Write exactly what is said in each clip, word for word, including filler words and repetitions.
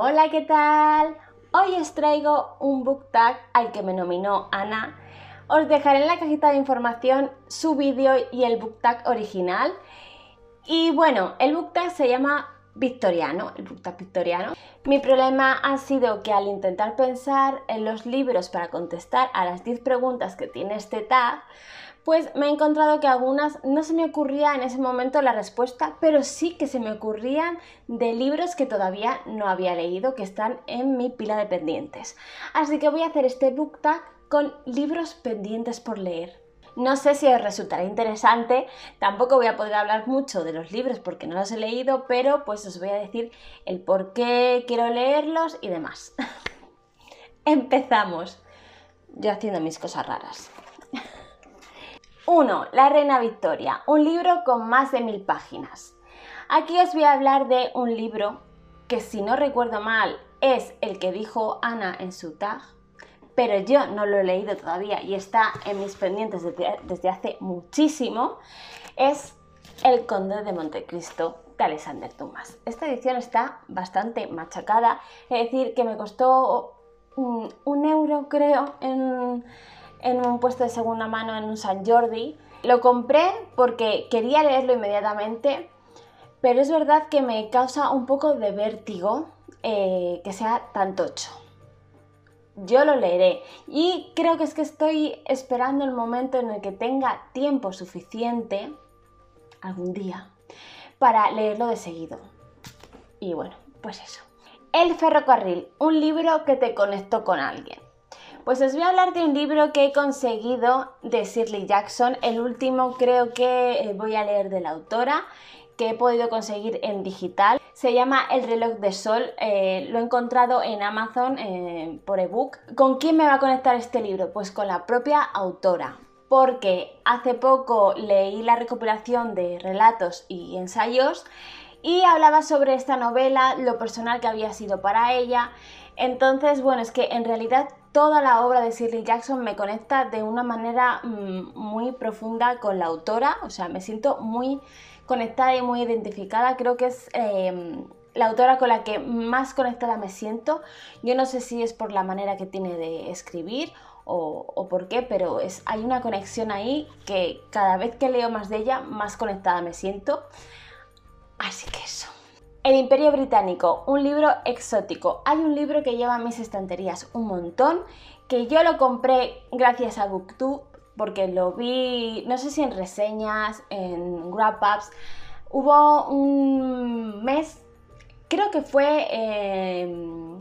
Hola, ¿qué tal? Hoy os traigo un book tag al que me nominó Ana. Os dejaré en la cajita de información su vídeo y el book tag original. Y bueno, el book tag se llama Victoriano, el book tag victoriano. Mi problema ha sido que al intentar pensar en los libros para contestar a las diez preguntas que tiene este tag, pues me he encontrado que algunas no se me ocurría en ese momento la respuesta, pero sí que se me ocurrían de libros que todavía no había leído, que están en mi pila de pendientes. Así que voy a hacer este book tag con libros pendientes por leer. No sé si os resultará interesante, tampoco voy a poder hablar mucho de los libros porque no los he leído, pero pues os voy a decir el por qué quiero leerlos y demás. Empezamos. Yo haciendo mis cosas raras. uno. La Reina Victoria, un libro con más de mil páginas. Aquí os voy a hablar de un libro que, si no recuerdo mal, es el que dijo Ana en su tag, pero yo no lo he leído todavía y está en mis pendientes desde, desde hace muchísimo. Es El Conde de Montecristo de Alexander Dumas. Esta edición está bastante machacada, es decir, que me costó un, un euro, creo, en... en un puesto de segunda mano en un Sant Jordi. Lo compré porque quería leerlo inmediatamente, pero es verdad que me causa un poco de vértigo eh, que sea tan tocho. Yo lo leeré y creo que es que estoy esperando el momento en el que tenga tiempo suficiente, algún día, para leerlo de seguido. Y bueno, pues eso. El ferrocarril, un libro que te conectó con alguien. Pues os voy a hablar de un libro que he conseguido de Shirley Jackson, el último creo que voy a leer de la autora, que he podido conseguir en digital. Se llama El reloj de sol, eh, lo he encontrado en Amazon eh, por ebook. ¿Con quién me va a conectar este libro? Pues con la propia autora, porque hace poco leí la recopilación de relatos y ensayos y hablaba sobre esta novela, lo personal que había sido para ella. Entonces, bueno, es que en realidad toda la obra de Shirley Jackson me conecta de una manera mmm, muy profunda con la autora, o sea, me siento muy conectada y muy identificada. Creo que es eh, la autora con la que más conectada me siento. Yo no sé si es por la manera que tiene de escribir o, o por qué, pero es, hay una conexión ahí que cada vez que leo más de ella, más conectada me siento. Así que eso. El Imperio Británico, un libro exótico. Hay un libro que lleva en mis estanterías un montón, que yo lo compré gracias a BookTube, porque lo vi, no sé si en reseñas, en wrap-ups. Hubo un mes, creo que fue en,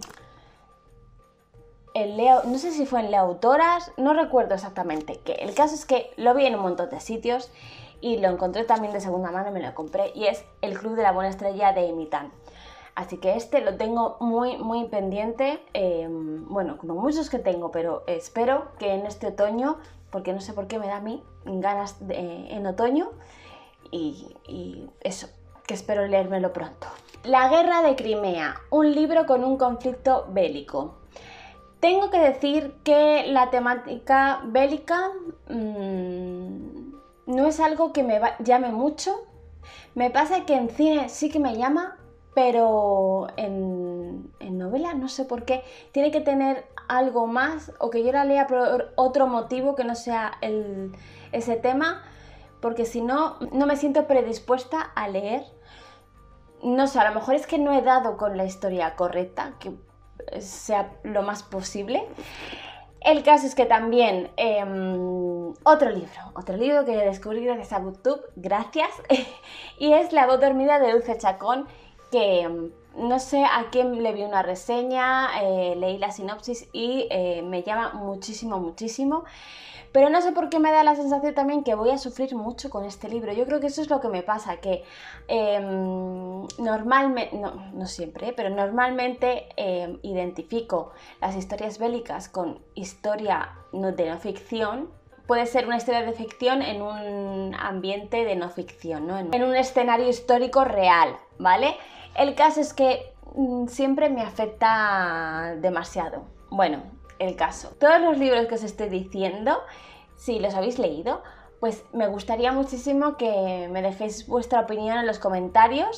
en Leo, no sé si fue en Leo Autoras, no recuerdo exactamente qué. El caso es que lo vi en un montón de sitios y lo encontré también de segunda mano, me lo compré, y es El Club de la Buena Estrella de Amy Tan. Así que este lo tengo muy muy pendiente, eh, bueno, como muchos que tengo, pero espero que en este otoño, porque no sé por qué me da a mí ganas de, eh, en otoño, y, y eso, que espero leérmelo pronto. La Guerra de Crimea, un libro con un conflicto bélico. Tengo que decir que la temática bélica mmm, no es algo que me llame mucho. Me pasa que en cine sí que me llama, pero en, en novela no sé por qué. Tiene que tener algo más, o que yo la lea por otro motivo que no sea el, ese tema, porque si no, no me siento predispuesta a leer. No sé, a lo mejor es que no he dado con la historia correcta, que sea lo más posible. El caso es que también, eh, otro libro, otro libro que descubrí gracias a BookTube, gracias, y es La voz dormida de Dulce Chacón, que no sé a quién le vi una reseña, eh, leí la sinopsis y eh, me llama muchísimo, muchísimo. Pero no sé por qué me da la sensación también que voy a sufrir mucho con este libro. Yo creo que eso es lo que me pasa, que eh, normalmente, no, no siempre, pero normalmente eh, identifico las historias bélicas con historia no, de no ficción. Puede ser una historia de ficción en un ambiente de no ficción, ¿no? En un escenario histórico real, ¿vale? El caso es que mmm, siempre me afecta demasiado. Bueno, el caso. Todos los libros que os estoy diciendo, si los habéis leído, pues me gustaría muchísimo que me dejéis vuestra opinión en los comentarios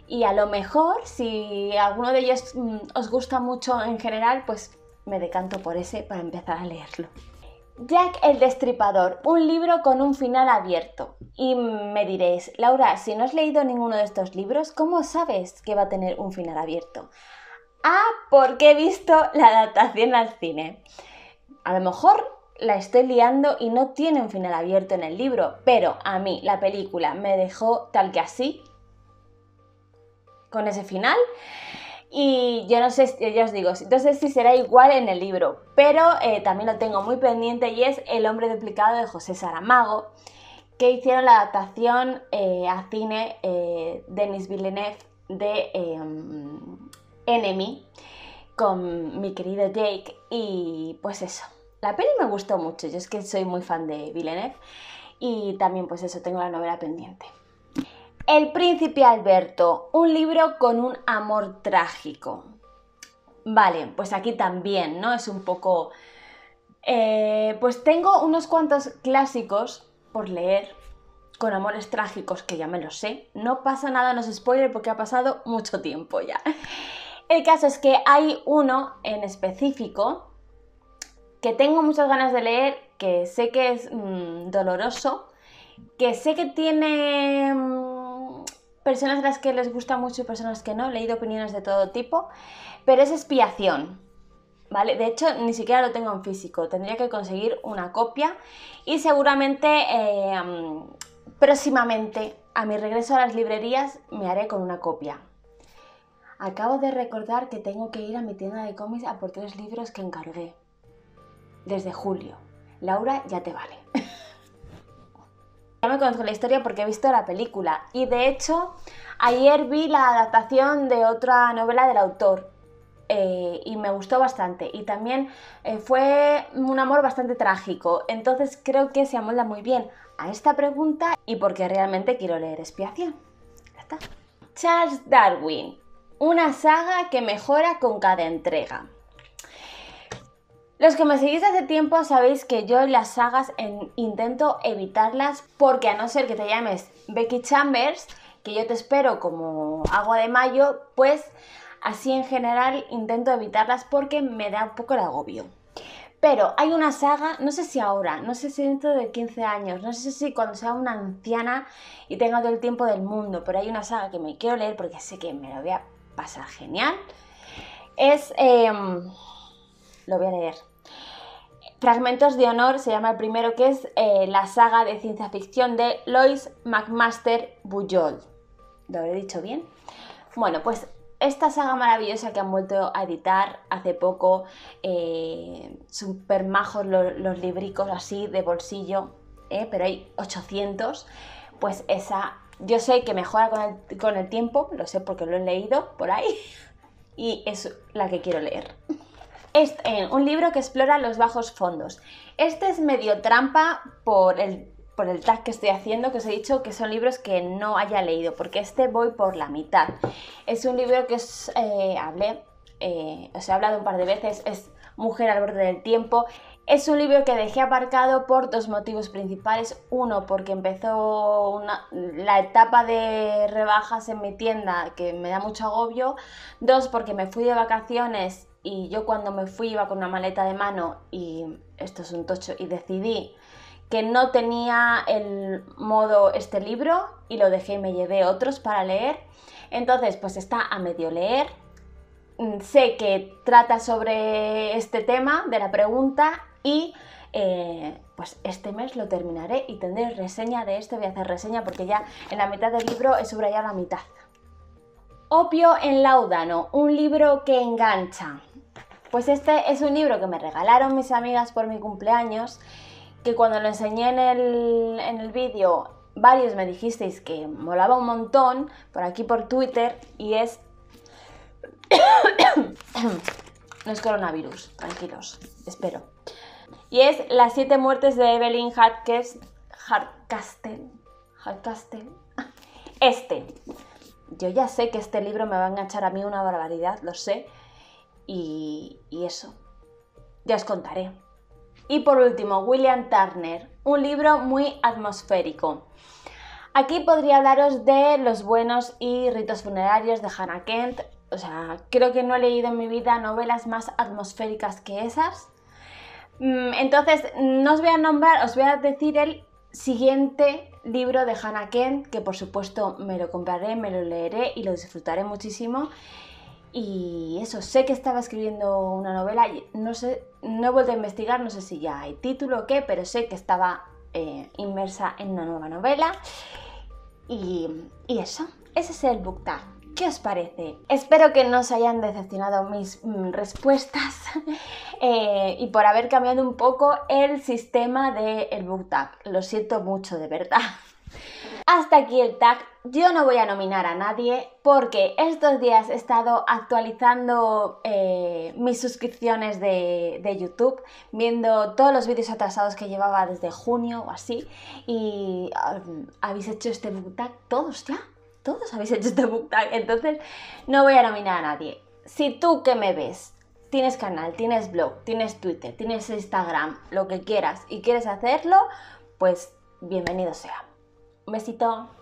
y a lo mejor si alguno de ellos mmm, os gusta mucho en general, pues me decanto por ese para empezar a leerlo. Jack el Destripador, un libro con un final abierto. Y me diréis, Laura, si no has leído ninguno de estos libros, ¿cómo sabes que va a tener un final abierto? Ah, porque he visto la adaptación al cine. A lo mejor la estoy liando y no tiene un final abierto en el libro, pero a mí la película me dejó tal que así, con ese final. Y yo no sé, ya os digo, no sé si será igual en el libro, pero eh, también lo tengo muy pendiente y es El hombre duplicado de José Saramago, que hicieron la adaptación eh, a cine eh, Denis Villeneuve de eh, Enemy, con mi querido Jake, y pues eso, la peli me gustó mucho, yo es que soy muy fan de Villeneuve, y también pues eso, tengo la novela pendiente. El príncipe Alberto, un libro con un amor trágico. Vale, pues aquí también, ¿no? Es un poco... Eh, pues tengo unos cuantos clásicos por leer con amores trágicos que ya me los sé. No pasa nada, no es spoiler porque ha pasado mucho tiempo ya. El caso es que hay uno en específico que tengo muchas ganas de leer, que sé que es mmm, doloroso, que sé que tiene... Mmm, personas a las que les gusta mucho y personas que no, he leído opiniones de todo tipo, pero es Expiación, ¿vale? De hecho, ni siquiera lo tengo en físico, tendría que conseguir una copia y seguramente eh, próximamente, a mi regreso a las librerías, me haré con una copia. Acabo de recordar que tengo que ir a mi tienda de cómics a por tres libros que encargué desde julio. Laura, ya te vale. Ya me conozco la historia porque he visto la película y de hecho ayer vi la adaptación de otra novela del autor eh, y me gustó bastante y también eh, fue un amor bastante trágico, entonces creo que se amolda muy bien a esta pregunta y porque realmente quiero leer Expiación. Ya está. Charles Darwin, una saga que mejora con cada entrega. Los que me seguís hace tiempo sabéis que yo las sagas en, intento evitarlas porque a no ser que te llames Becky Chambers, que yo te espero como agua de mayo, pues así en general intento evitarlas porque me da un poco el agobio. Pero hay una saga, no sé si ahora, no sé si dentro de quince años, no sé si cuando sea una anciana y tenga todo el tiempo del mundo, pero hay una saga que me quiero leer porque sé que me lo voy a pasar genial. Es... Eh, lo voy a leer. Fragmentos de Honor se llama el primero, que es eh, la saga de ciencia ficción de Lois McMaster Bujold. ¿Lo habré dicho bien? Bueno, pues esta saga maravillosa que han vuelto a editar hace poco, eh, súper majos los, los libricos así de bolsillo, eh, pero hay ochocientos, pues esa yo sé que mejora con el, con el tiempo, lo sé porque lo he leído por ahí y es la que quiero leer. Es un libro que explora los bajos fondos. Este es medio trampa por el, por el tag que estoy haciendo, que os he dicho que son libros que no haya leído, porque este voy por la mitad. Es un libro que os eh, hablé, eh, os he hablado un par de veces, es Mujer al borde del tiempo. Es un libro que dejé aparcado por dos motivos principales. Uno, porque empezó una, la etapa de rebajas en mi tienda, que me da mucho agobio. Dos, porque me fui de vacaciones y yo cuando me fui iba con una maleta de mano y esto es un tocho y decidí que no tenía el modo este libro y lo dejé y me llevé otros para leer. Entonces pues está a medio leer. Sé que trata sobre este tema de la pregunta y eh, pues este mes lo terminaré y tendré reseña de este. Voy a hacer reseña porque ya en la mitad del libro he subrayado la mitad. Opio en Láudano, un libro que engancha. Pues este es un libro que me regalaron mis amigas por mi cumpleaños, que cuando lo enseñé en el, en el vídeo, varios me dijisteis que molaba un montón, por aquí por Twitter, y es... no es coronavirus, tranquilos, espero. Y es Las siete muertes de Evelyn Hardcastle. Hardcastle. Este. Yo ya sé que este libro me va a enganchar a mí una barbaridad, lo sé. Y, y eso, ya os contaré. Y por último, William Turner, un libro muy atmosférico. Aquí podría hablaros de Los buenos y ritos funerarios de Hannah Kent. O sea, creo que no he leído en mi vida novelas más atmosféricas que esas. Entonces, no os voy a nombrar, os voy a decir el siguiente libro de Hannah Kent, que por supuesto me lo compraré, me lo leeré y lo disfrutaré muchísimo. Y eso, sé que estaba escribiendo una novela, no sé, no he vuelto a investigar, no sé si ya hay título o qué, pero sé que estaba eh, inmersa en una nueva novela. Y, y eso, ese es el book tag. ¿Qué os parece? Espero que no os hayan decepcionado mis mm, respuestas eh, y por haber cambiado un poco el sistema del book tag. Lo siento mucho, de verdad. Hasta aquí el tag. Yo no voy a nominar a nadie porque estos días he estado actualizando eh, mis suscripciones de, de YouTube, viendo todos los vídeos atrasados que llevaba desde junio o así, y um, habéis hecho este book tag todos ya. Todos habéis hecho este book tag, entonces no voy a nominar a nadie. Si tú que me ves tienes canal, tienes blog, tienes Twitter, tienes Instagram, lo que quieras y quieres hacerlo, pues bienvenido sea. Un besito.